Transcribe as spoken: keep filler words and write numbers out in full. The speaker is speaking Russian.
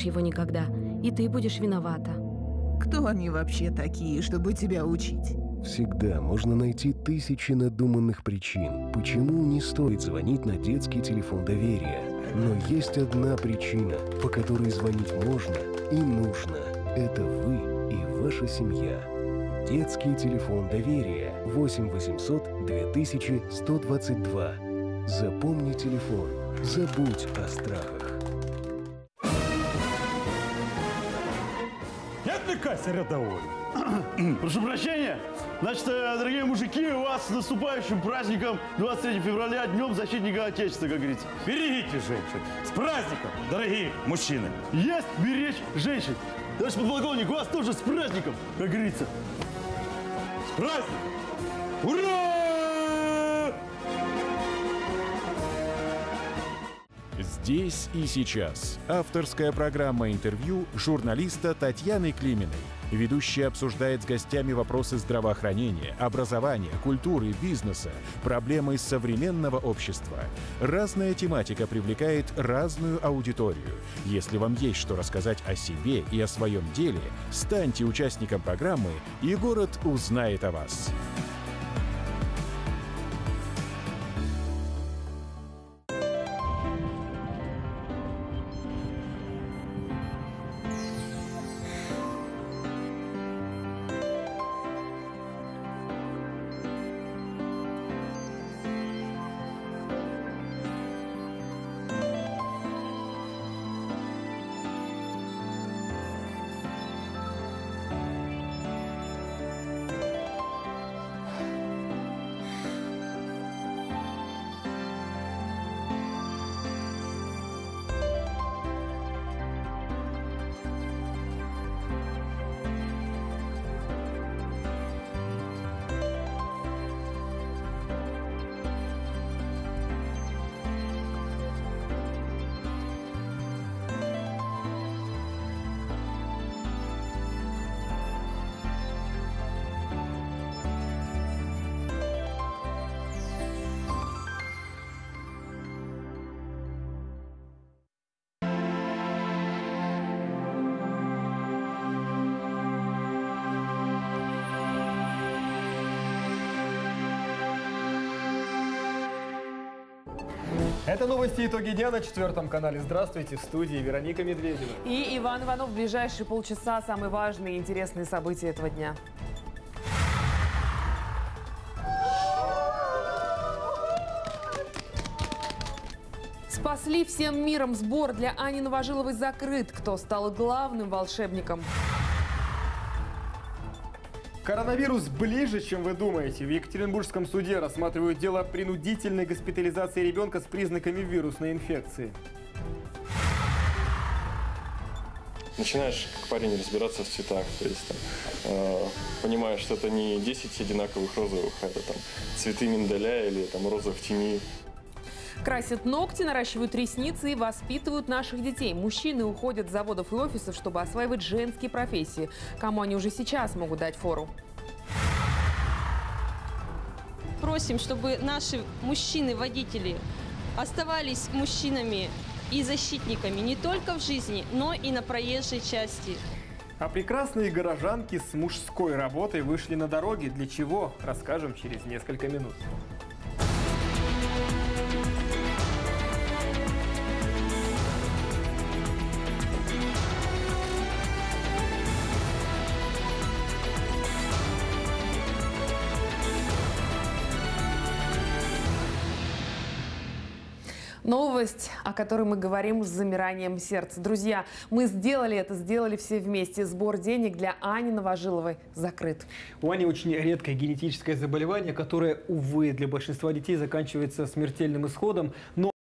его никогда, и ты будешь виновата. Кто они вообще такие, чтобы тебя учить? Всегда можно найти тысячи надуманных причин, почему не стоит звонить на детский телефон доверия. Но есть одна причина, по которой звонить можно и нужно. Это вы и ваша семья. Детский телефон доверия восемь восемьсот две тысячи сто двадцать два. Запомни телефон. Забудь о страхах. Нет ли Кася рядовой? Прошу прощения. Значит, дорогие мужики, у вас с наступающим праздником двадцать третьего февраля, Днем Защитника Отечества, как говорится. Берегите женщин. С праздником, дорогие мужчины. Есть беречь женщин. Товарищ подполковник, у вас тоже с праздником, как говорится. С праздником! Ура! Здесь и сейчас. Авторская программа интервью журналиста Татьяны Климиной. Ведущая обсуждает с гостями вопросы здравоохранения, образования, культуры, бизнеса, проблемы современного общества. Разная тематика привлекает разную аудиторию. Если вам есть что рассказать о себе и о своем деле, станьте участником программы, и город узнает о вас. Это новости и итоги дня на четвертом канале. Здравствуйте, в студии Вероника Медведева. И Иван Иванов. В ближайшие полчаса самые важные и интересные события этого дня. Спасли всем миром. Сбор для Ани Новожиловой закрыт. Кто стал главным волшебником? Коронавирус ближе, чем вы думаете. В Екатеринбургском суде рассматривают дело о принудительной госпитализации ребенка с признаками вирусной инфекции. Начинаешь, как парень, разбираться в цветах. То есть, там, э, понимаешь, что это не десять одинаковых розовых, а это там цветы миндаля или там роза в тени. Красят ногти, наращивают ресницы и воспитывают наших детей. Мужчины уходят с заводов и офисов, чтобы осваивать женские профессии. Кому они уже сейчас могут дать фору? Просим, чтобы наши мужчины-водители оставались мужчинами и защитниками не только в жизни, но и на проезжей части. А прекрасные горожанки с мужской работой вышли на дороги. Для чего? Расскажем через несколько минут. Новость, о которой мы говорим с замиранием сердца. Друзья, мы сделали это, сделали все вместе. Сбор денег для Ани Новожиловой закрыт. У Ани очень редкое генетическое заболевание, которое, увы, для большинства детей заканчивается смертельным исходом. Но